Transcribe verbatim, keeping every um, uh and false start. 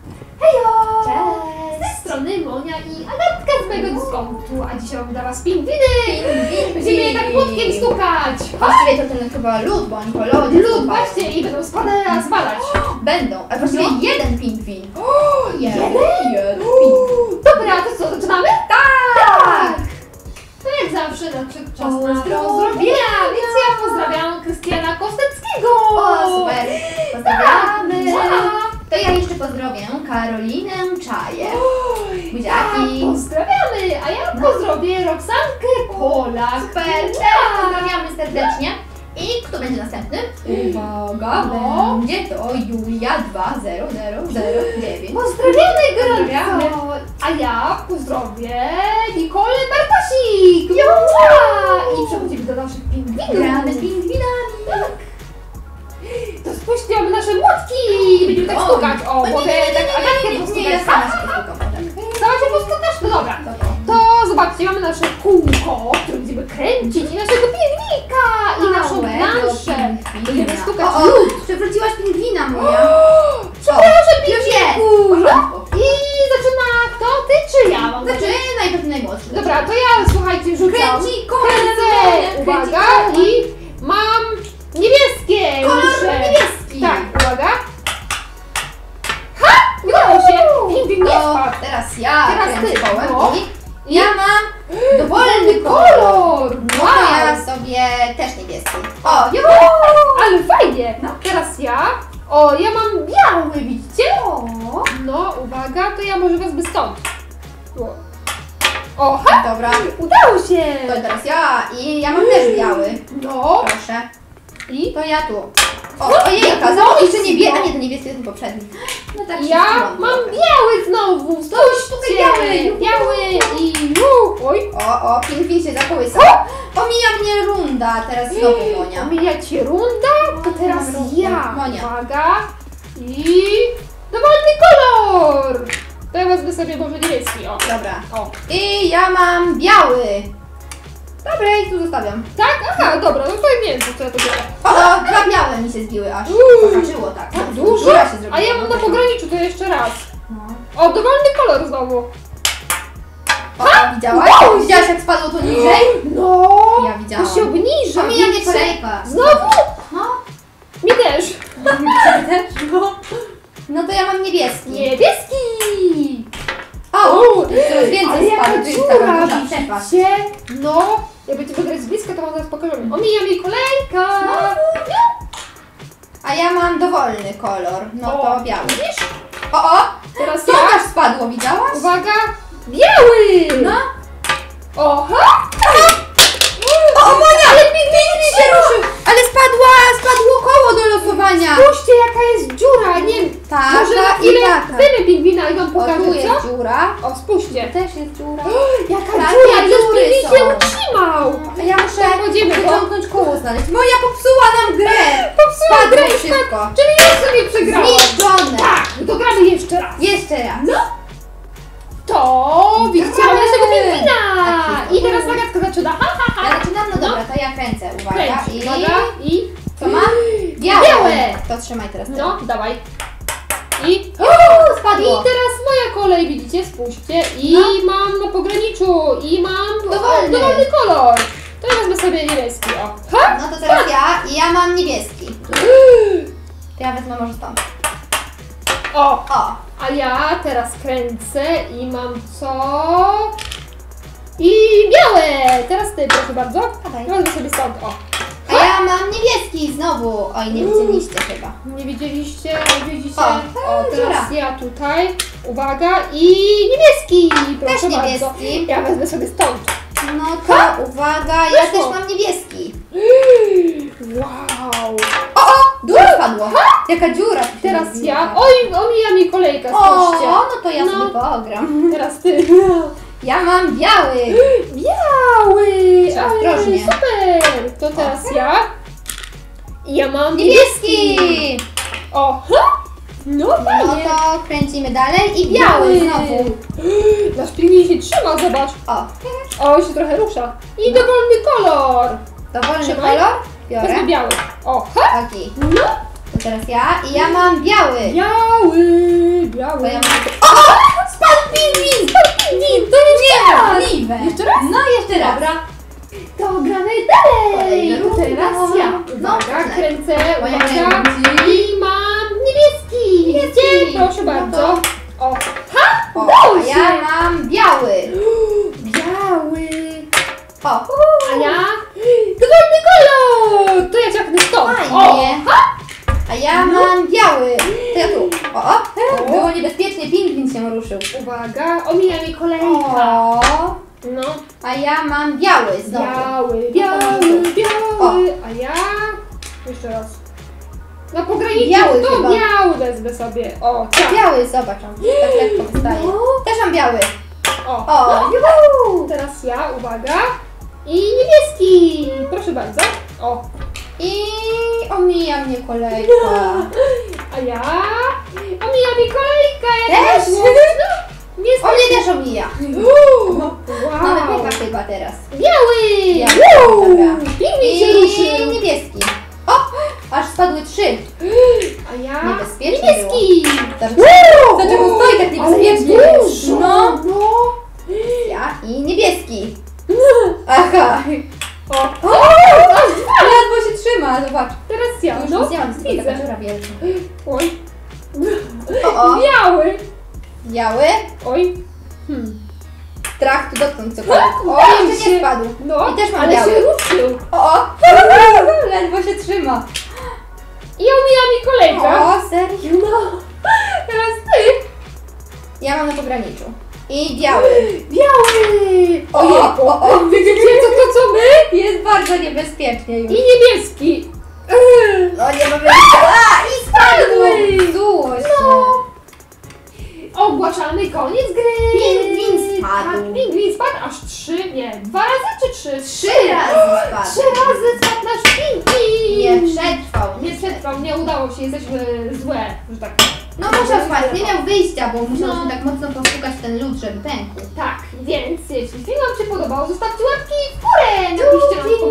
Hejo! Cześć! Z tej strony Monia i Agatka z mojego dyskontu, a dzisiaj mam dla was pingwiny! Będziemy je tak płotkiem stukać! Właściwie to ten chyba lód, bo oni po lodzie Lód, stukają. właśnie, i będą spadać, spadać. Będą, a właściwie No. jeden pingwin. Jeden? Jeden pingwin. Dobra, to co, zaczynamy? Tak! To jak zawsze nadszedł czas na Pozdrowienia. pozdrowienia, więc ja pozdrawiam Krystiana Kosteckiego! O, super! Pozdrawiamy! Tak. To ja jeszcze pozdrowię Karolinę Czaję. Tak, Buziaki! pozdrawiamy, a ja pozdrowię Roxankę Polak. Super! Też pozdrawiamy serdecznie. I kto będzie następny? Uwaga! No. Będzie to Julia dwa zero zero zero dziewięć. Pozdrawiamy Pozdrawiamy. gorąco! A ja pozdrowię Nikolę Bartosik! I przechodzimy do naszych pingwinów. Gramy z pingwinami. Tak. To spójrzcie, mamy nasze młotki! Będziemy tak stukać. O, nie, mogę nie, nie, tak nie, Agatkę nie, nie, postukać. nie, ja sama się postukam. Sama się postukasz? No dobra. To zobaczcie, mamy nasze kółko, które będziemy kręcić i naszego pingwinka i naszą planszę. Będziemy stukać O, o, lód. przewróciłaś pingwina, moja. Przepraszam, Już jest. pingwinku! W porządku. I zaczyna kto? Ty czy ja? Mam Znaczy, zacząć? najpierw najmłodszy. Dobra, to ja, słuchajcie, rzucam. Kręci kolor, Kręcę. kręci Uwaga, kolor. i mam niebieskie. Kolor muszę. niebieski. Tak, uwaga. Ha! Udało się. Pingwin nie To spadł. teraz ja Teraz kręcę ty. kołem No. i ja mam dowolny kolor. kolor. No Wow. to ja sobie też niebieski. O, juhu! Ale fajnie. No, teraz ja. O, ja mam biały, widzicie? O, No, uwaga, to ja może wezmę stąd. O. O, ha! dobra. Udało się. To teraz ja i ja mam też biały. No. Proszę. I To ja tu. O, ojej, okazało się, że niebieski, a nie, to niebieski jest ten poprzedni. No tak się ja zdziwiłam mam trochę. biały znowu. Spójrzcie. biały. Biały i ju. Oj. O, o, pingwin się zakołysał. Omija mnie runda, teraz znowu Monia. Omija cię runda, to teraz Runda. ja. Monia. Uwaga. I dowolny kolor. To ja wezmę sobie może niebieski. O. Dobra. O. I ja mam biały. Dobra, i tu zostawiam. Tak? Aha, dobra, no to nie wiem, co ja to biorę. O, o, dwa białe mi się zbiły aż. Uuu. Pohaczyło tak. Tak dużo? Dziura się zrobiła. A ja mam na pograniczu, to jeszcze raz. No. O, dowolny kolor znowu. O, o, widziałaś? Wow. Widziałaś, jak spadło to niżej? No. Ja widziałam. To się obniża. Omija mnie widzicie? kolejka. Znowu? No. Mi też. No. No to ja mam niebieski. Niebieski. O, O, coraz więcej ale jaka spadło. To jest dziura, taka duża przepaść. widzicie? No, jak będziemy grać z bliska, to wam zaraz pokażemy. Omija mi kolejka. A ja mam dowolny kolor. No O, to biały. widzisz? O, o! Teraz To ja. też spadło, widziałaś? Uwaga. Biały. No. Oha. O, o Monia! Ale pingwin się ruszył! Ale spadła, spadło koło do losowania. Spójrzcie, jaka jest dziura. Nie wiem, Taka może na i chwilę taka. zdejmę pingwina i wam O, pokażę, tu jest co? dziura. O, spójrzcie. Też jest dziura. Jaka Takie dziura, już dziury pingwin są. się utrzymał. A ja muszę Chodzimy, bo- wyciągnąć koło znaleźć. Moja popsuła nam grę! Popsuła Spadło grę i wszystko. Czyli ja sobie przegrałam. Zniszczone! Tak, no to gramy jeszcze raz. Jeszcze raz. No. To widzicie, mamy naszego pingwina. Tak, I teraz Agatka zaczyna. Ha, ha, ha. Ja zaczynam, no dobra, to ja kręcę. Uwaga. Kręć, I uwaga. I co mam? Białe. Białe. To trzymaj teraz. no, dawaj. I O, I spadło. teraz moja kolej, widzicie, spójrzcie. I No. mam na pograniczu. I mam Dowolny. dowolny kolor. To ja wezmę sobie niebieski, o. Ha? No to teraz ja i ja mam niebieski. To ja wezmę może stąd. O, O. a ja teraz kręcę i mam co? I białe! Teraz ty, proszę bardzo. Dawaj. Ja wezmę sobie stąd, o. A ja mam niebieski znowu. Oj, nie widzieliście chyba. Nie widzieliście, nie widzicie? O, O, teraz dziura. ja tutaj. Uwaga, i niebieski! Proszę Też bardzo. niebieski. Ja wezmę sobie stąd. No to uwaga, ja Weszło. też mam niebieski. Wow! O, o, dużo spadło. Jaka dziura. tu się Teraz zrobiła. ja. Oj, omija mi kolejka, O, spójrzcie. no to ja No. sobie pogram. Teraz ty. Ja mam biały. Biały! Trzeba Ojej, ostrożnie. super! To teraz ja. I ja mam Niebieski. O, ha! No No fajnie. to kręcimy dalej i biały znowu. Nasz pingwin się trzyma, zobacz. O, O, się trochę rusza. I dowolny kolor. dowolny Trzymaj. kolor. Biorę. Wezmę biały. O, ha! Taki. No. To teraz ja i ja mam biały. Biały, biały. To ja mam... O! Spadł pingwin! Spadł pingwin! To niemożliwe! Jeszcze raz? No, jeszcze raz. Dobra. To gramy dalej. Kolejna To teraz runda. ja. No, Uwaga, tak. kręcę. Moja Uwaga. kręci. I mam niebieski. Niebieski. Proszę No bardzo. to- O. Ha! O, Udało a się. ja mam biały. Biały. O, A ja? Dowolny kolor. To ja ciaknę stąd. Fajnie. O. Ha! a ja mam biały. To ja tu. O, o. Było niebezpiecznie, pingwin się ruszył. Uwaga, omija mnie kolejka. O, No. a ja mam biały znowu. Biały, biały, biały. A ja? Jeszcze raz. Na pograniczu Biały to chyba. biały wezmę sobie. O, tak. Biały, zobacz, on tak lekko wystaje. No. Też mam biały. O. O, juhu. Teraz ja, uwaga. I niebieski. Proszę bardzo. O. I omija mnie kolejka. A ja? Omija mi kolejka. Jak Też? na głośno. O mnie też omija. Mamy Wow. pecha chyba teraz. Biały. Biały, dobra. Pingwin się I ruszył. niebieski. O, aż spadły trzy. A ja? Niebezpiecznie Niebieski. Dlaczego, dlaczego stoi tak Ale niebezpiecznie? jest dużo. No. No. Ja i niebieski. Aha. O. O, ledwo się trzyma, zobacz. Teraz ja. Już No. nic nie mam, tylko taka Widzę. dziura wielka. Oj. O, o. Biały. Biały. Oj. Hmm. Strach tu dotknąć cokolwiek. O, Udało jeszcze się. nie spadł. No, I też mam ale biały. się ruszył. O, o. Ledwo się trzyma. I omija mi kolejka. O, serio? No. Teraz ty. Ja mam na pograniczu. I biały. Biały. O, Ojejku. o, o. Widzicie to, to co my? Jest bardzo niebezpiecznie już. I niebieski. No nie ma wyjścia. A, i spadły. Zło się. No. Ogłaszamy koniec gry. Pingwin spadł. Tak, pingwin spadł aż trzy, nie, dwa razy czy trzy? Trzy razy spadł. Trzy razy spadł nasz pingwin. Nie przetrwał. Nie przetrwał, nie udało się, jesteśmy złe, że tak powiem. No musiał spać, nie miał wyjścia, bo musiał No. się tak mocno postukać w ten lód, żeby pękł. Tak, więc jeśli film Wam się podobał, zostawcie łapki w górę, napiszcie nam w